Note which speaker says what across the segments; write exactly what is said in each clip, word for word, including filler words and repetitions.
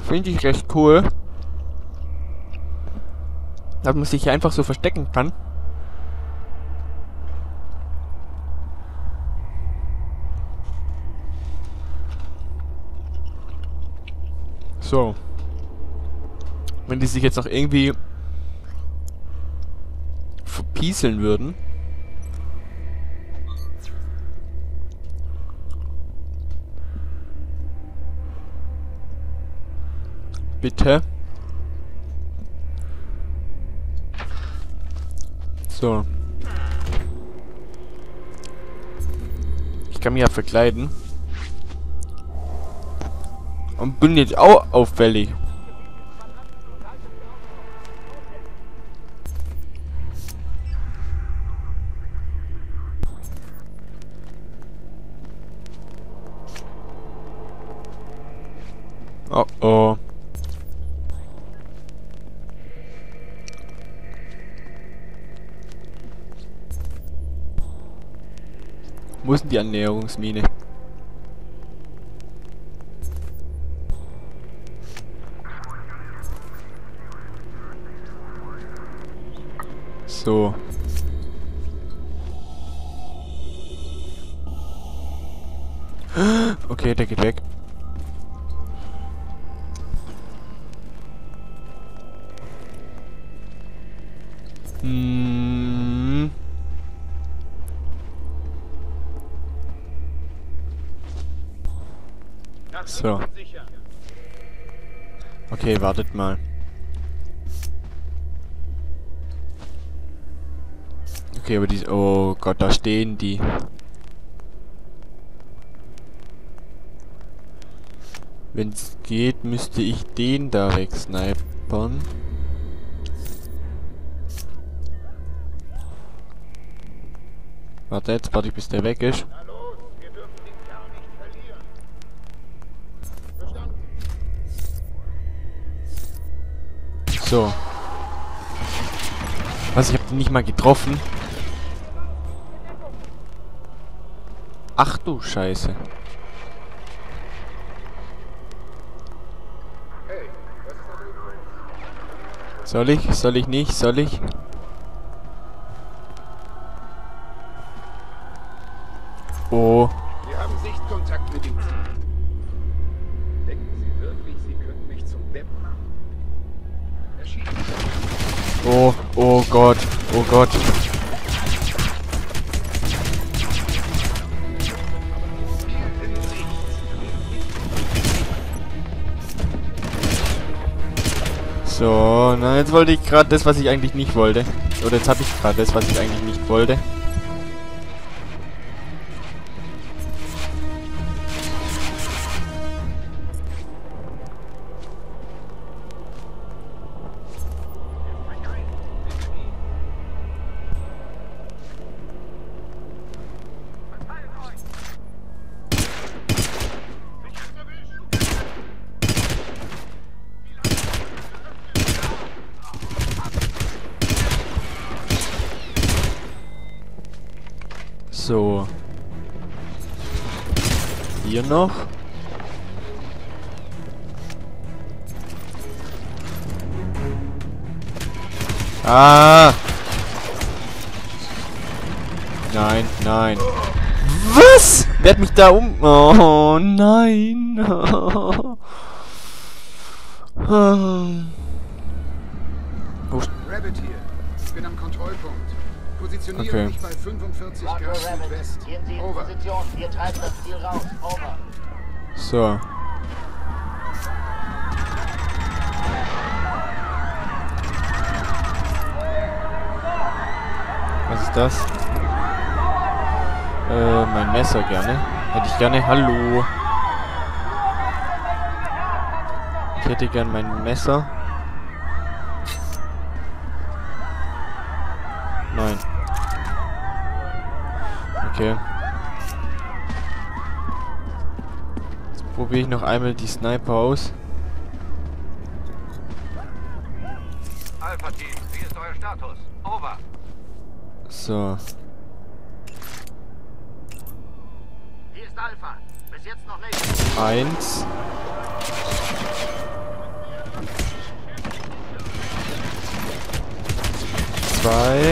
Speaker 1: Finde ich recht cool. Dass man sich hier einfach so verstecken kann. So. Wenn die sich jetzt noch irgendwie verpieseln würden. Bitte. So. Ich kann mich ja verkleiden. Und bin jetzt auch auffällig. Oh oh. Wo ist denn die Annäherungsmine? So. Okay, der geht weg. Hm. So. Okay, wartet mal. Okay, aber die... Oh Gott, da stehen die. Wenn es geht, müsste ich den da wegsnipern. Warte, jetzt warte ich, bis der weg ist. So. Was, ich hab den nicht mal getroffen? Ach du Scheiße. Soll ich? Soll ich nicht? Soll ich? Oh.
Speaker 2: Wir haben Sichtkontakt mit dem Ziel. Denken Sie wirklich, Sie können mich zum Deppen machen? Erschießen.
Speaker 1: Oh, oh Gott, oh Gott. So, na jetzt wollte ich gerade das, was ich eigentlich nicht wollte. Oder jetzt habe ich gerade das, was ich eigentlich nicht wollte. So. Hier noch. Ah! Nein, nein. Was? Wer hat mich da um... Oh, nein. Wo ist...
Speaker 2: Rabbit hier. Ich bin am Kontrollpunkt. Positioniere
Speaker 1: Okay.
Speaker 2: mich bei fünfundvierzig Grad Südwest.
Speaker 3: Gehen Sie in
Speaker 2: Over.
Speaker 3: Position. Wir treiben das Ziel raus. Over.
Speaker 1: So. Was ist das? Äh, mein Messer gerne. Hätte ich gerne. Hallo. Ich hätte gern mein Messer. Nein. Okay. Jetzt probiere ich noch einmal die Sniper aus.
Speaker 4: Alpha-Team, wie ist euer Status? Over.
Speaker 1: So.
Speaker 3: Hier ist Alpha. Bis jetzt noch nicht.
Speaker 1: Eins. zwei.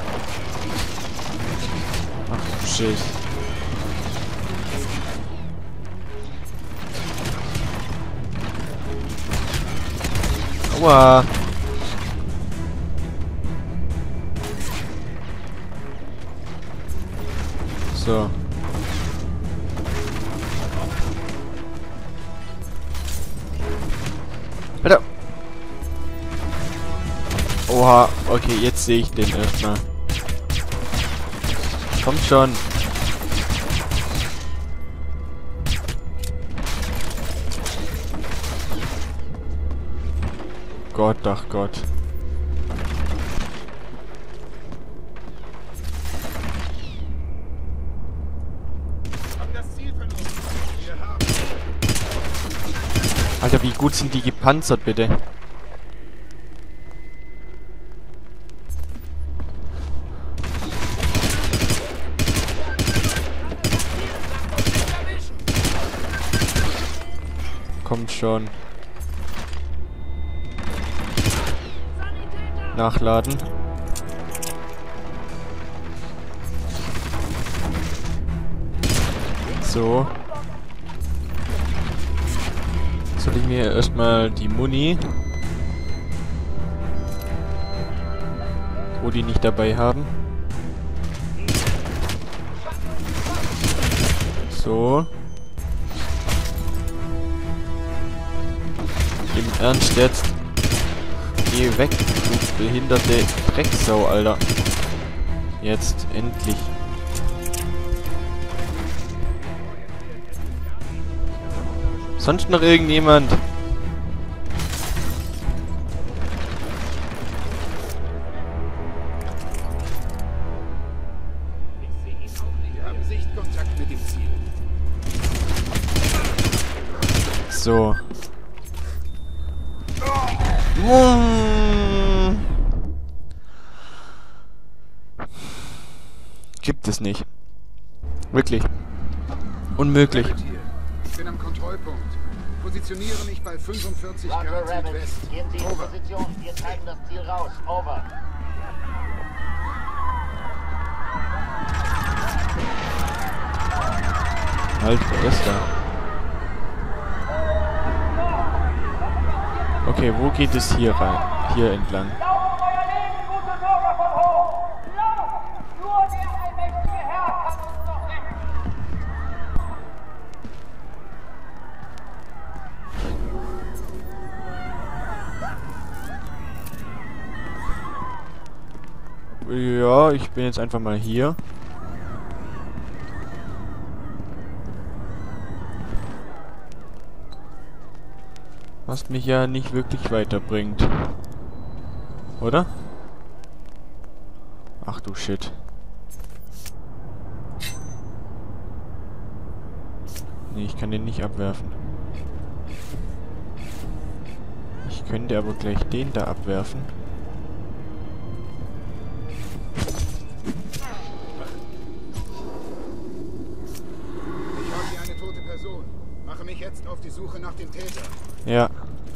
Speaker 1: Ach, shit. Aua. So. Alter. Oha, okay, jetzt sehe ich den erstmal. Kommt schon. Gott, ach Gott. Alter, wie gut sind die gepanzert, bitte? Kommt schon. Nachladen. So. Soll ich mir erstmal die Muni, wo die nicht dabei haben. So. Im Ernst jetzt? Geh weg, du behinderte Drecksau, Alter. Jetzt, endlich. Sonst noch irgendjemand?
Speaker 2: Wir haben Sichtkontakt mit dem Ziel.
Speaker 1: So. Mmh. Gibt es nicht. Wirklich. Unmöglich.
Speaker 2: Ich bin am Kontrollpunkt. Positioniere mich bei fünfundvierzig
Speaker 3: Roger
Speaker 2: Grad
Speaker 3: Rabbit,
Speaker 2: Südwest.
Speaker 3: gehen Sie in
Speaker 2: Over.
Speaker 3: Position. Wir zeigen das Ziel raus. Over.
Speaker 1: Halt, wer ist da? Okay, wo geht es hier rein? Hier entlang. Ja, ich bin jetzt einfach mal hier. Was mich ja nicht wirklich weiterbringt. Oder? Ach du Shit. Nee, ich kann den nicht abwerfen. Ich könnte aber gleich den da abwerfen.
Speaker 2: Ich habe hier eine tote Person. Mache mich jetzt auf die Suche nach dem Täter.
Speaker 1: Ja.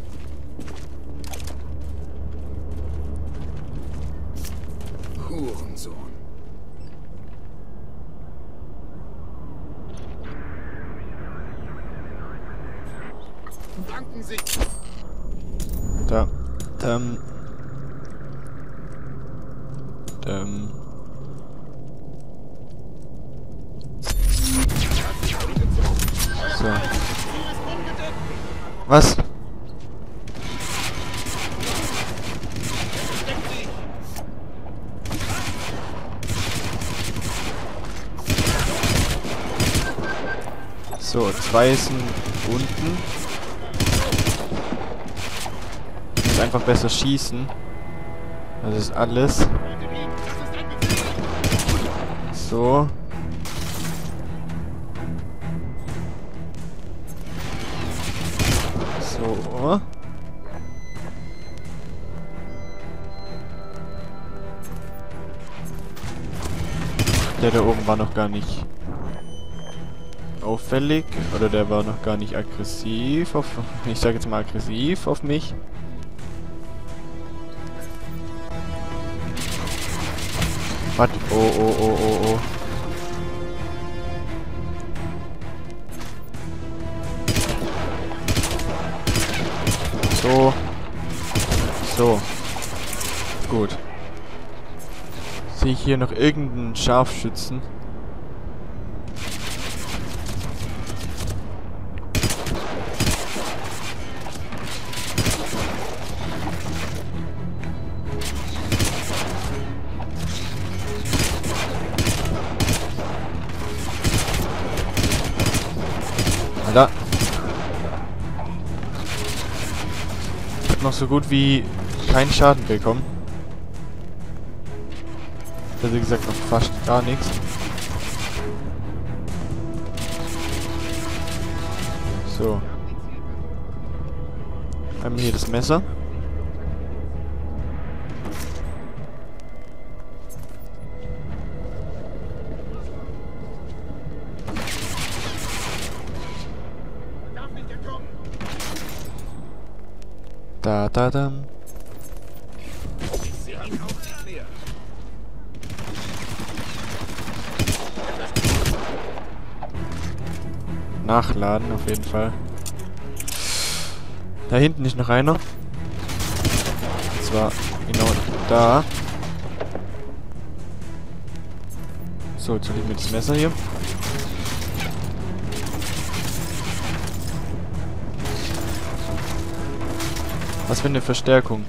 Speaker 2: Hurensohn. Danken Sie.
Speaker 1: Da. Ähm. Ähm. So. Was? So, zwei sind unten. Ich muss einfach besser schießen. Das ist alles. So. So. Der da oben war noch gar nicht auffällig. Oder der war noch gar nicht aggressiv auf... Ich sag jetzt mal aggressiv auf mich. Warte. Oh, oh, oh, oh, oh. So. So. Gut. Sehe ich hier noch irgendeinen Scharfschützen? Alter. Ich hab noch so gut wie keinen Schaden bekommen. Also wie gesagt noch fast gar nichts. So. Einmal hier das Messer. Da, da, da. Nachladen auf jeden Fall. Da hinten ist noch einer. Und zwar genau da. So, jetzt hole ich mir das Messer hier. Was für eine Verstärkung.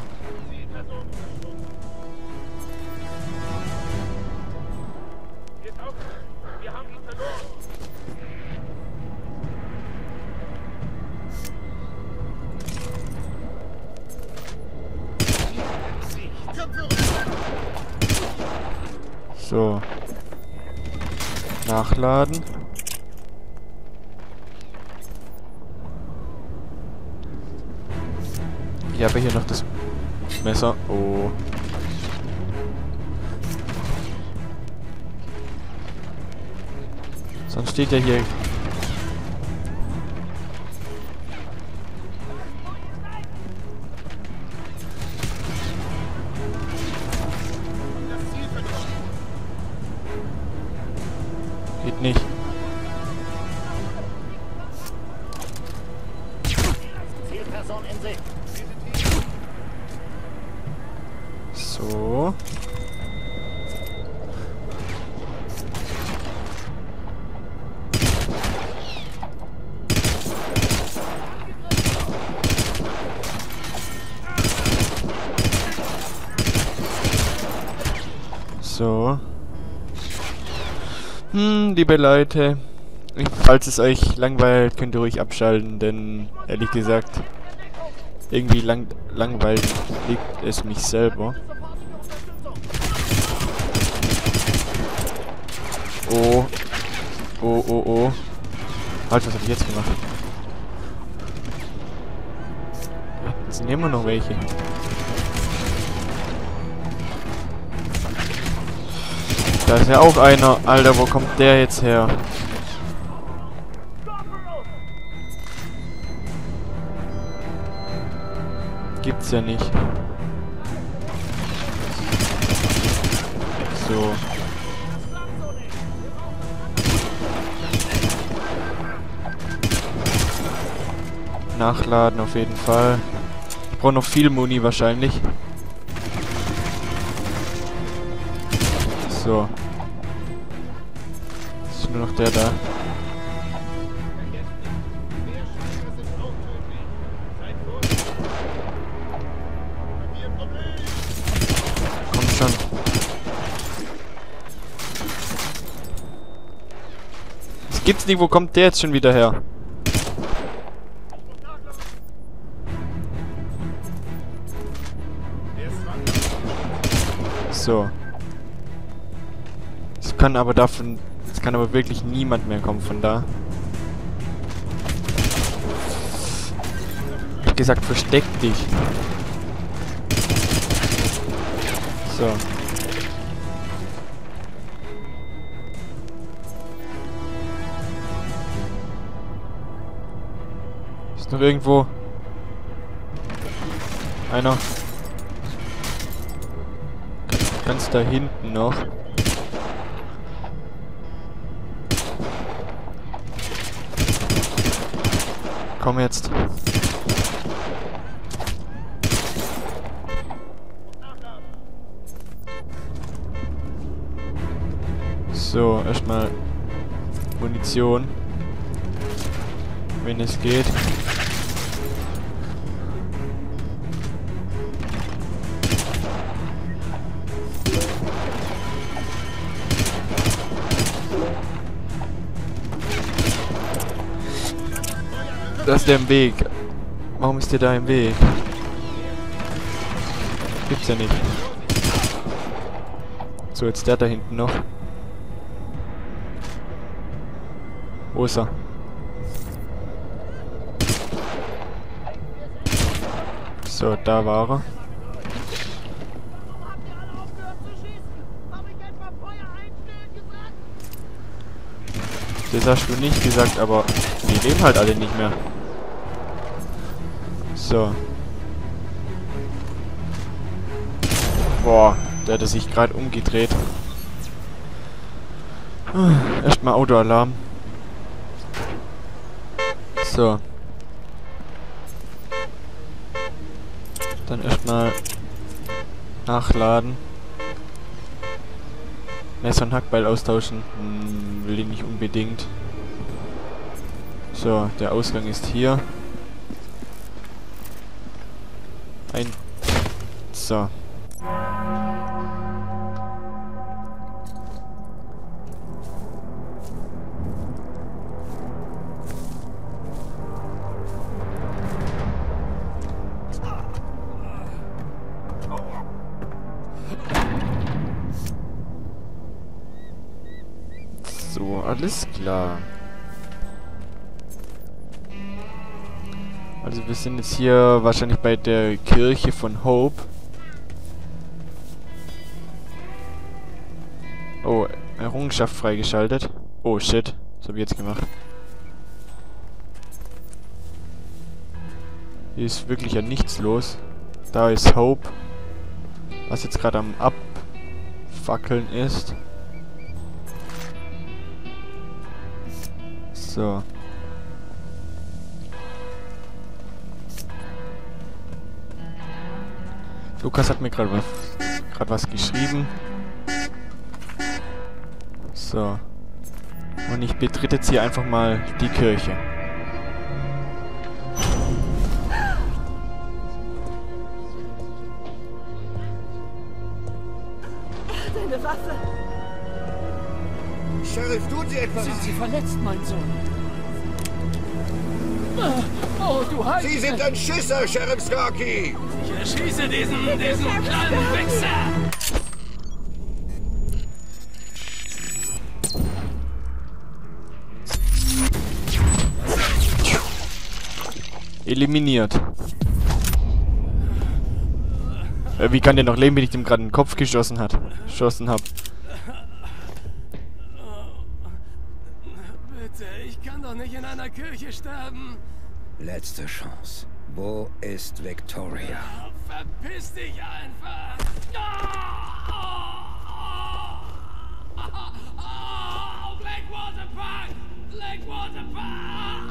Speaker 1: So. Nachladen. Ich habe hier noch das Messer. Oh. Sonst steht ja hier. Geht nicht.
Speaker 3: Zielperson in Sicht.
Speaker 1: So. So. Hm, liebe Leute, falls es euch langweilt, könnt ihr ruhig abschalten, denn ehrlich gesagt, irgendwie lang langweilig liegt es mich selber. Oh. Oh, oh, oh. Halt, was hab ich jetzt gemacht? Jetzt nehmen wir noch welche. Da ist ja auch einer. Alter, wo kommt der jetzt her? Gibt's ja nicht. So. Nachladen auf jeden Fall. Ich brauche noch viel Muni wahrscheinlich. So. Jetzt ist nur noch der da. Komm schon. Das gibt's nicht, wo kommt der jetzt schon wieder her? So. Es kann aber davon... Es kann aber wirklich niemand mehr kommen von da. Ich hab gesagt, versteck dich. So. Ist noch irgendwo... Einer. Ganz da hinten noch. Komm jetzt. So, erstmal Munition. Wenn es geht. Das ist der im Weg. Warum ist der da im Weg? Gibt's ja nicht. So, jetzt der da hinten noch. Wo ist er? So, da war er. Das hast du nicht gesagt, aber die leben halt alle nicht mehr. So. Boah, der hat sich gerade umgedreht. Erstmal Autoalarm. So. Dann erstmal nachladen. Messer und Hackbeil austauschen. Hm, will ich nicht unbedingt. So, der Ausgang ist hier. Ein... So. So, alles klar. Also wir sind jetzt hier wahrscheinlich bei der Kirche von Hope. Oh, Errungenschaft freigeschaltet. Oh shit, was habe ich jetzt gemacht? Hier ist wirklich ja nichts los. Da ist Hope. Was jetzt gerade am Abfackeln ist. So. Lukas hat mir gerade was, gerade was geschrieben. So. Und ich betritt jetzt hier einfach mal die Kirche.
Speaker 5: Deine Waffe!
Speaker 6: Sheriff, tun Sie etwas!
Speaker 5: Sind Sie verletzt, mein Sohn? Oh, du Heilige!
Speaker 6: Sie sind ein Schisser, Sheriff Starkey!
Speaker 5: Ich erschieße diesen, diesen kleinen Wichser!
Speaker 1: Eliminiert. Äh, wie kann der noch leben, wenn ich dem gerade den Kopf geschossen hat? Geschossen hab.
Speaker 5: Bitte, ich kann doch nicht in einer Kirche sterben.
Speaker 6: Letzte Chance. Wo ist Victoria?
Speaker 5: Verpiss dich einfach! Oh, Blackwater Park! Blackwater Park!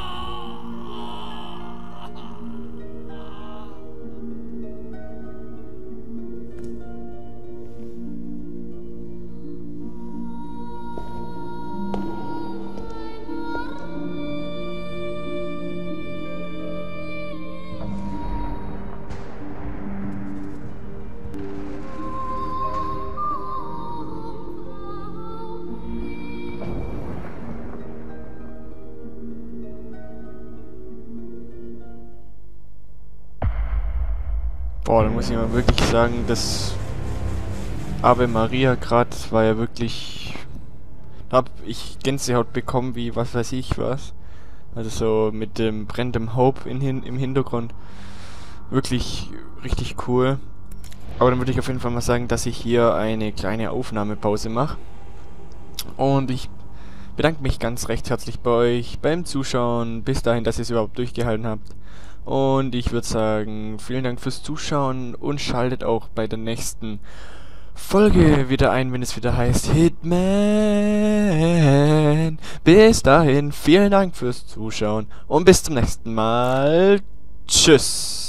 Speaker 1: Boah, da muss ich mal wirklich sagen, das Ave Maria gerade war ja wirklich... Da hab ich Gänsehaut bekommen, wie was weiß ich was. Also so mit dem brennenden Hope in, hin, im Hintergrund. Wirklich richtig cool. Aber dann würde ich auf jeden Fall mal sagen, dass ich hier eine kleine Aufnahmepause mache. Und ich bedanke mich ganz recht herzlich bei euch beim Zuschauen. Bis dahin, dass ihr es überhaupt durchgehalten habt. Und ich würde sagen, vielen Dank fürs Zuschauen und schaltet auch bei der nächsten Folge wieder ein, wenn es wieder heißt Hitman. Bis dahin, vielen Dank fürs Zuschauen und bis zum nächsten Mal. Tschüss.